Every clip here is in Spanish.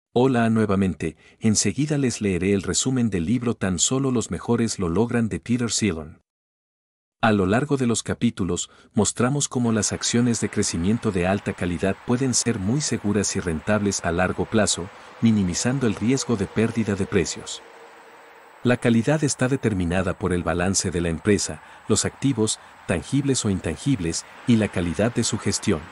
Hola nuevamente, enseguida les leeré el resumen del libro Tan solo los mejores lo logran de Peter Thiel. A lo largo de los capítulos, mostramos cómo las acciones de crecimiento de alta calidad pueden ser muy seguras y rentables a largo plazo, minimizando el riesgo de pérdida de precios. La calidad está determinada por el balance de la empresa, los activos, tangibles o intangibles, y la calidad de su gestión.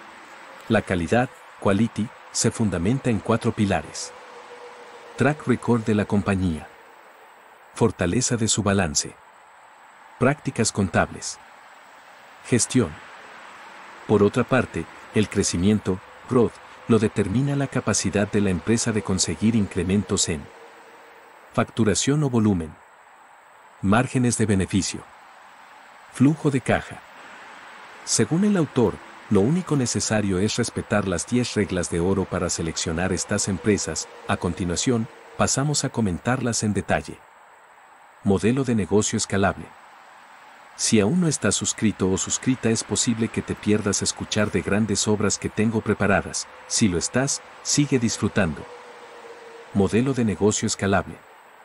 La calidad, quality, se fundamenta en 4 pilares. Track record de la compañía. Fortaleza de su balance. Prácticas contables. Gestión. Por otra parte, el crecimiento, growth, lo determina la capacidad de la empresa de conseguir incrementos en facturación o volumen. Márgenes de beneficio. Flujo de caja. Según el autor, lo único necesario es respetar las 10 reglas de oro para seleccionar estas empresas. A continuación, pasamos a comentarlas en detalle. Modelo de negocio escalable. Si aún no estás suscrito o suscrita, es posible que te pierdas escuchar de grandes obras que tengo preparadas. Si lo estás, sigue disfrutando. Modelo de negocio escalable.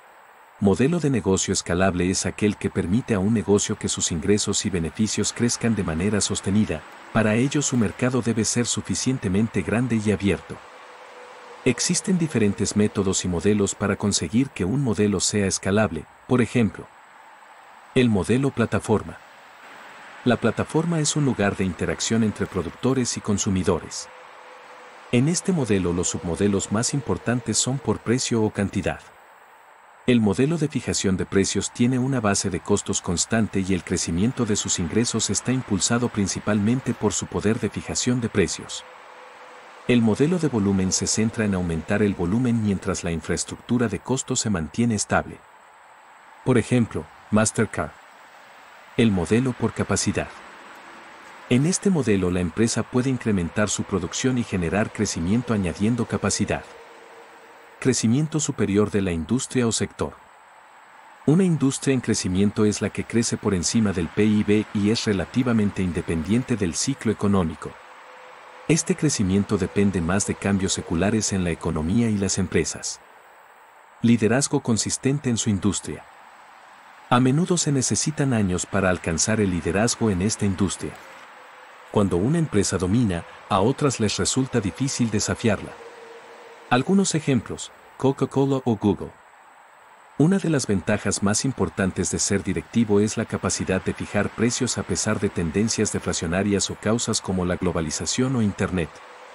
Modelo de negocio escalable es aquel que permite a un negocio que sus ingresos y beneficios crezcan de manera sostenida. Para ello su mercado debe ser suficientemente grande y abierto. Existen diferentes métodos y modelos para conseguir que un modelo sea escalable. Por ejemplo, el modelo plataforma. La plataforma es un lugar de interacción entre productores y consumidores. En este modelo los submodelos más importantes son por precio o cantidad. El modelo de fijación de precios tiene una base de costos constante y el crecimiento de sus ingresos está impulsado principalmente por su poder de fijación de precios. El modelo de volumen se centra en aumentar el volumen mientras la infraestructura de costos se mantiene estable. Por ejemplo, Mastercard. El modelo por capacidad. En este modelo la empresa puede incrementar su producción y generar crecimiento añadiendo capacidad. Crecimiento superior de la industria o sector. Una industria en crecimiento es la que crece por encima del PIB y es relativamente independiente del ciclo económico. Este crecimiento depende más de cambios seculares en la economía y las empresas. Liderazgo consistente en su industria. A menudo se necesitan años para alcanzar el liderazgo en esta industria. Cuando una empresa domina, a otras les resulta difícil desafiarla. Algunos ejemplos: Coca-Cola o Google. Una de las ventajas más importantes de ser directivo es la capacidad de fijar precios a pesar de tendencias deflacionarias o causas como la globalización o Internet.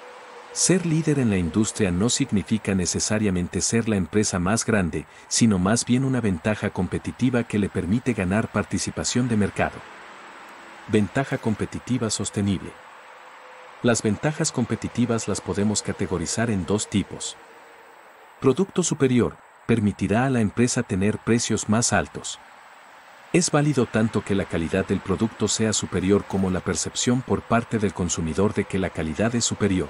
Ser líder en la industria no significa necesariamente ser la empresa más grande, sino más bien una ventaja competitiva que le permite ganar participación de mercado. Ventaja competitiva sostenible. Las ventajas competitivas las podemos categorizar en 2 tipos. Producto superior, permitirá a la empresa tener precios más altos. Es válido tanto que la calidad del producto sea superior como la percepción por parte del consumidor de que la calidad es superior.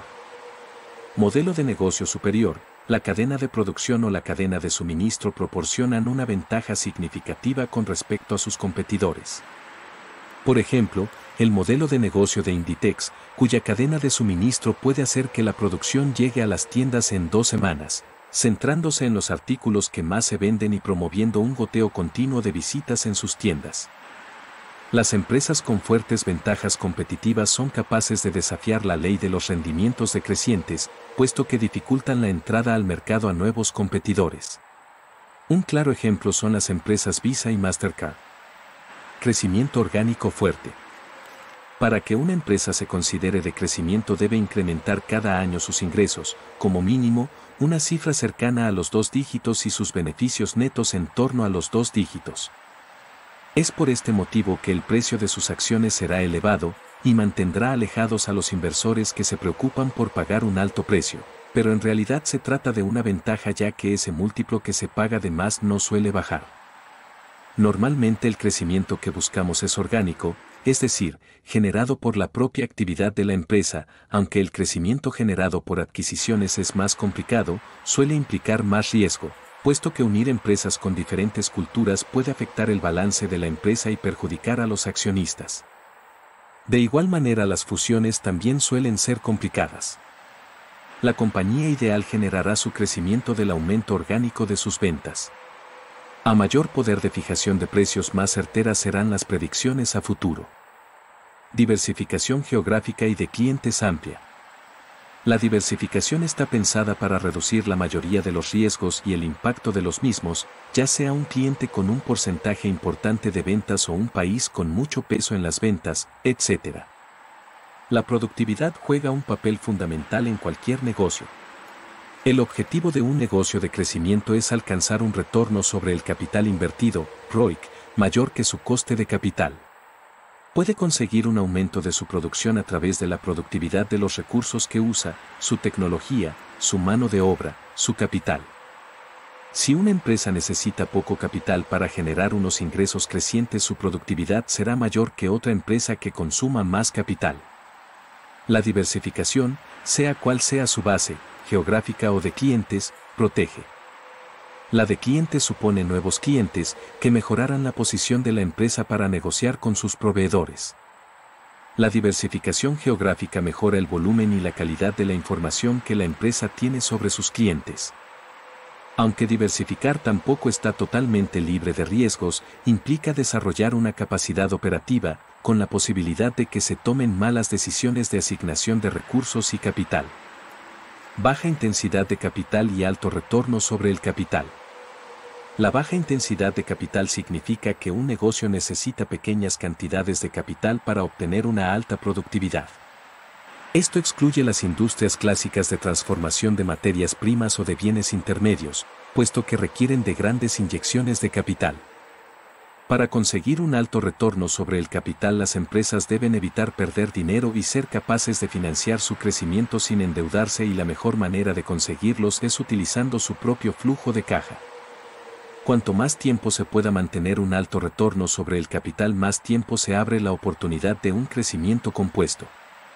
Modelo de negocio superior, la cadena de producción o la cadena de suministro proporcionan una ventaja significativa con respecto a sus competidores. Por ejemplo, el modelo de negocio de Inditex, cuya cadena de suministro puede hacer que la producción llegue a las tiendas en 2 semanas, centrándose en los artículos que más se venden y promoviendo un goteo continuo de visitas en sus tiendas. Las empresas con fuertes ventajas competitivas son capaces de desafiar la ley de los rendimientos decrecientes, puesto que dificultan la entrada al mercado a nuevos competidores. Un claro ejemplo son las empresas Visa y Mastercard. Crecimiento orgánico fuerte. Para que una empresa se considere de crecimiento debe incrementar cada año sus ingresos, como mínimo, una cifra cercana a los 2 dígitos y sus beneficios netos en torno a los 2 dígitos. Es por este motivo que el precio de sus acciones será elevado y mantendrá alejados a los inversores que se preocupan por pagar un alto precio, pero en realidad se trata de una ventaja ya que ese múltiplo que se paga de más no suele bajar. Normalmente el crecimiento que buscamos es orgánico, es decir, generado por la propia actividad de la empresa, aunque el crecimiento generado por adquisiciones es más complicado, suele implicar más riesgo, puesto que unir empresas con diferentes culturas puede afectar el balance de la empresa y perjudicar a los accionistas. De igual manera las fusiones también suelen ser complicadas. La compañía ideal generará su crecimiento del aumento orgánico de sus ventas. A mayor poder de fijación de precios, más certeras serán las predicciones a futuro. Diversificación geográfica y de clientes amplia. La diversificación está pensada para reducir la mayoría de los riesgos y el impacto de los mismos, ya sea un cliente con un porcentaje importante de ventas o un país con mucho peso en las ventas, etc. La productividad juega un papel fundamental en cualquier negocio. El objetivo de un negocio de crecimiento es alcanzar un retorno sobre el capital invertido, ROIC, mayor que su coste de capital. Puede conseguir un aumento de su producción a través de la productividad de los recursos que usa, su tecnología, su mano de obra, su capital. Si una empresa necesita poco capital para generar unos ingresos crecientes, su productividad será mayor que otra empresa que consuma más capital. La diversificación, sea cual sea su base, geográfica o de clientes, protege. La de clientes supone nuevos clientes que mejorarán la posición de la empresa para negociar con sus proveedores. La diversificación geográfica mejora el volumen y la calidad de la información que la empresa tiene sobre sus clientes. Aunque diversificar tampoco está totalmente libre de riesgos, implica desarrollar una capacidad operativa, con la posibilidad de que se tomen malas decisiones de asignación de recursos y capital. Baja intensidad de capital y alto retorno sobre el capital. La baja intensidad de capital significa que un negocio necesita pequeñas cantidades de capital para obtener una alta productividad. Esto excluye las industrias clásicas de transformación de materias primas o de bienes intermedios, puesto que requieren de grandes inyecciones de capital. Para conseguir un alto retorno sobre el capital, las empresas deben evitar perder dinero y ser capaces de financiar su crecimiento sin endeudarse, y la mejor manera de conseguirlos es utilizando su propio flujo de caja. Cuanto más tiempo se pueda mantener un alto retorno sobre el capital, más tiempo se abre la oportunidad de un crecimiento compuesto.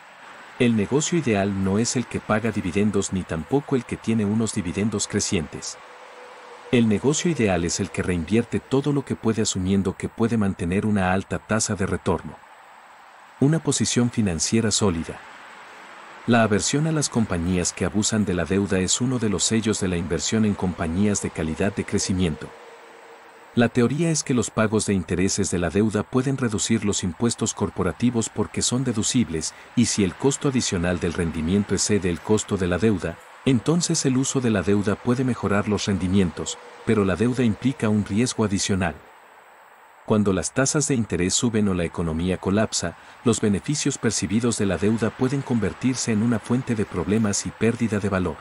El negocio ideal no es el que paga dividendos ni tampoco el que tiene unos dividendos crecientes. El negocio ideal es el que reinvierte todo lo que puede, asumiendo que puede mantener una alta tasa de retorno. Una posición financiera sólida. La aversión a las compañías que abusan de la deuda es uno de los sellos de la inversión en compañías de calidad de crecimiento. La teoría es que los pagos de intereses de la deuda pueden reducir los impuestos corporativos porque son deducibles, y si el costo adicional del rendimiento excede el costo de la deuda, entonces el uso de la deuda puede mejorar los rendimientos, pero la deuda implica un riesgo adicional. Cuando las tasas de interés suben o la economía colapsa, los beneficios percibidos de la deuda pueden convertirse en una fuente de problemas y pérdida de valor.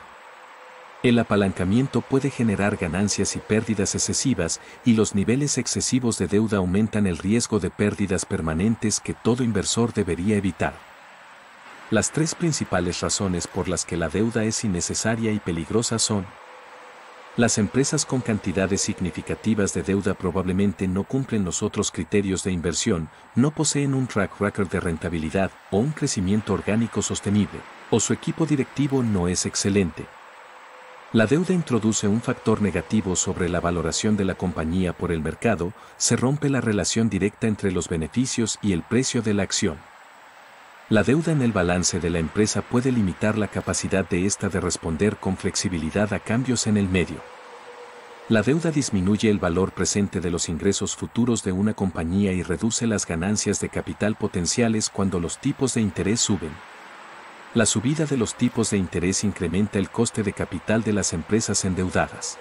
El apalancamiento puede generar ganancias y pérdidas excesivas, y los niveles excesivos de deuda aumentan el riesgo de pérdidas permanentes que todo inversor debería evitar. Las tres principales razones por las que la deuda es innecesaria y peligrosa son: las empresas con cantidades significativas de deuda probablemente no cumplen los otros criterios de inversión, no poseen un track record de rentabilidad o un crecimiento orgánico sostenible, o su equipo directivo no es excelente. La deuda introduce un factor negativo sobre la valoración de la compañía por el mercado, se rompe la relación directa entre los beneficios y el precio de la acción. La deuda en el balance de la empresa puede limitar la capacidad de ésta de responder con flexibilidad a cambios en el medio. La deuda disminuye el valor presente de los ingresos futuros de una compañía y reduce las ganancias de capital potenciales cuando los tipos de interés suben. La subida de los tipos de interés incrementa el coste de capital de las empresas endeudadas.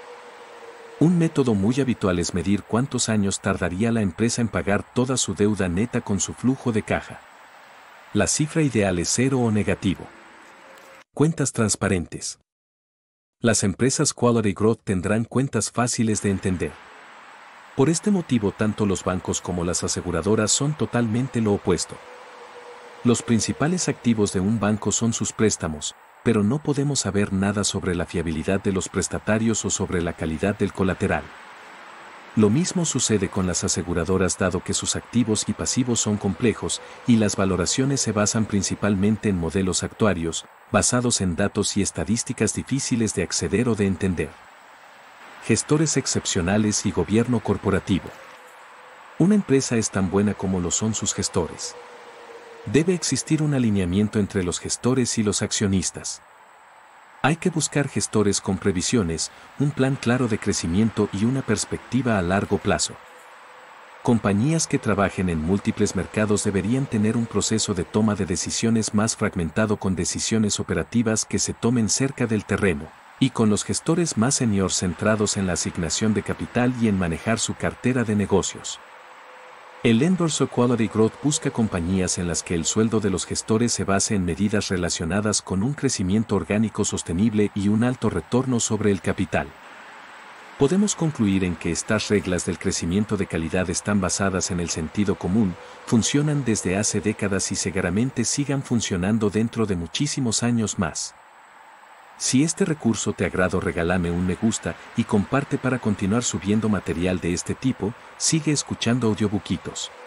Un método muy habitual es medir cuántos años tardaría la empresa en pagar toda su deuda neta con su flujo de caja. La cifra ideal es cero o negativo. Cuentas transparentes. Las empresas Quality Growth tendrán cuentas fáciles de entender. Por este motivo, tanto los bancos como las aseguradoras son totalmente lo opuesto. Los principales activos de un banco son sus préstamos, pero no podemos saber nada sobre la fiabilidad de los prestatarios o sobre la calidad del colateral. Lo mismo sucede con las aseguradoras, dado que sus activos y pasivos son complejos y las valoraciones se basan principalmente en modelos actuarios, basados en datos y estadísticas difíciles de acceder o de entender. Gestores excepcionales y gobierno corporativo. Una empresa es tan buena como lo son sus gestores. Debe existir un alineamiento entre los gestores y los accionistas. Hay que buscar gestores con previsiones, un plan claro de crecimiento y una perspectiva a largo plazo. Compañías que trabajen en múltiples mercados deberían tener un proceso de toma de decisiones más fragmentado con decisiones operativas que se tomen cerca del terreno, y con los gestores más senior centrados en la asignación de capital y en manejar su cartera de negocios. El Endorsed Quality Growth busca compañías en las que el sueldo de los gestores se base en medidas relacionadas con un crecimiento orgánico sostenible y un alto retorno sobre el capital. Podemos concluir en que estas reglas del crecimiento de calidad están basadas en el sentido común, funcionan desde hace décadas y seguramente sigan funcionando dentro de muchísimos años más. Si este recurso te agrada, regálame un me gusta y comparte para continuar subiendo material de este tipo. Sigue escuchando Audiobookitos.